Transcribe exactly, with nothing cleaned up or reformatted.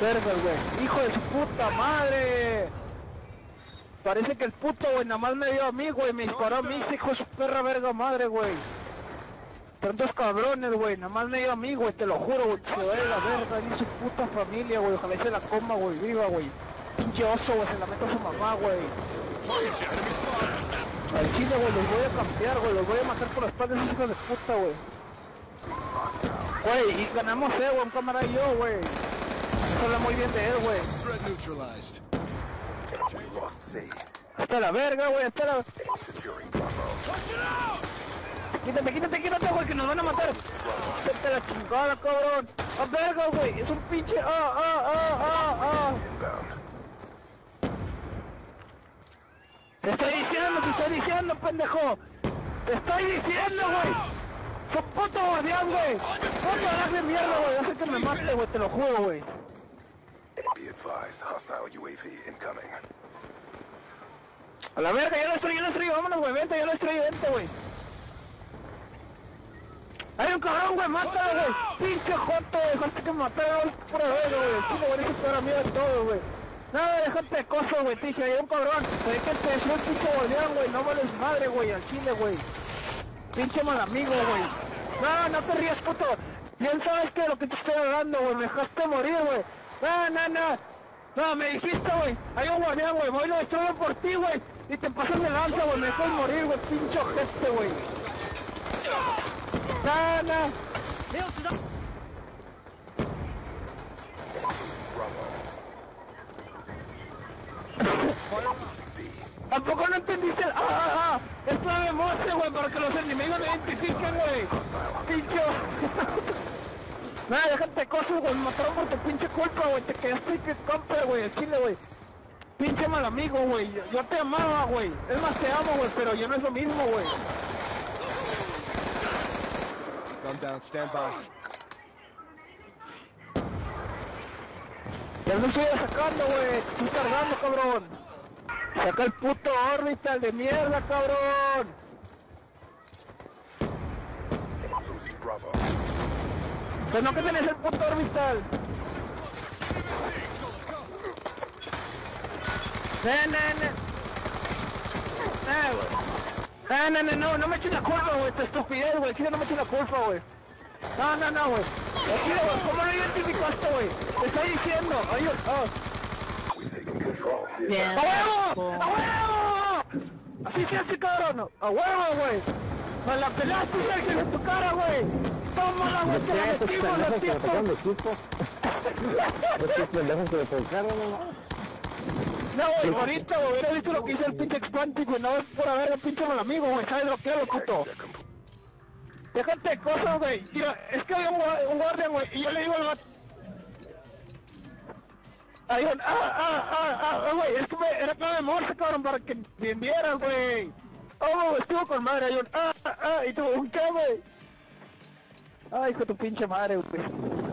Verga, güey. Hijo de su puta madre. Parece que el puto, güey, nada más me dio a mí, güey. Me disparó a mí, hijo de su perra verga madre, güey. Tantos cabrones, güey. Nada más me dio a mí, güey. Te lo juro, güey. Se vaya la verga. Ni su puta familia, güey. Ojalá se la coma, güey. Viva, güey. Pinche oso, güey. Se la meto a su mamá, güey. Al chile, güey. Los voy a campear, güey. Los voy a matar por las espaldas, esos hijos de puta, güey. Güey, y ganamos, eh, güey. Un camarada y yo, güey. Eso habla muy bien de él, güey. Hasta la verga, güey. Hasta la... Quítate, quítate, quítate, güey, que nos van a matar. Vete la chingada, cabrón. A verga, güey. Es un pinche... Ah, ah, ah, ah, ah. Te estoy diciendo, te estoy diciendo, pendejo. Te estoy diciendo, güey. Son puto guardián, güey. Puto lag de mierda, güey. Hace que me mate, güey. Te lo juro, güey. Be advised, hostile U A V incoming. A la verga, ya lo estoy, ya lo estoy. Vámonos, güey. Vente, ya lo estoy, vente, güey. Hay un cabrón, güey, mátalo, güey. Pinche joto, dejaste que me matara, por verga, güey. Chico, güey, que para mí de todo, güey. Nada, déjate de cosas, güey, dije, hay un cabrón. Hay que te soy pinche guardián, güey. No vales madre, güey, al chile, güey. Pinche mal amigo, güey. No, no te rías, puto. Bien sabes que lo que te estoy hablando, güey. Me dejaste morir, güey. No, no, no. No, me dijiste, güey. Hay un guardián, güey. Voy y lo destruyo por ti, güey. Y te pasas de lanza, güey. Me dejas morir, güey. Pinche ojete, güey. No, no. Tampoco no entendiste el... ¡Ah, ah, ah! Esto de Morse, güey, para que los enemigos me identifiquen, güey. Pincho. Nada, déjate cosas, güey. Me mataron por tu pinche culpa, güey. Te quedaste que compre, güey. El chile, güey. Pinche mal amigo, güey. Yo, yo te amaba, güey. Es más, te amo, güey, pero ya no es lo mismo, güey. Calm down, stand by. Ya lo estoy sacando, güey. Estoy cargando, cabrón. Saca el puto orbital de mierda, cabrón. Pues no que tenés el puto orbital. No, no, no. No, güey. No, no, no, no, no me eches la culpa, güey. Te estupidez, güey. Aquí no me eches la culpa, güey. No, no, no, güey. Aquí, güey. ¿Cómo lo identificaste, güey? Te estoy diciendo. Ay, oh. Bien. ¡A huevo! ¡A huevo! Así se hace, cabrón. ¡A huevo, güey! ¡Me la pelaste, Sergio, en tu cara, güey! ¡Tómala, güey! ¡Te la metimos, la tiempo! Estos pendejos que le tocaron, no. No, güey, ahorita, güey, hubiera visto lo que hizo el pinche Expantic, güey. No es por haber un pinche mal amigo, güey. ¿Sabes lo que era, puto? Déjate de cosas, güey. Es que había un guardia, güey, y yo le digo al vato... Ahí, ah, ah, ah, ah, güey, es que me, era clave de Morse, cabrón, para que me vieras, güey. Oh, estuvo con madre, ahí, ah, ah, ah, y tú, ¿qué, güey? Ay, hijo de tu pinche madre, güey.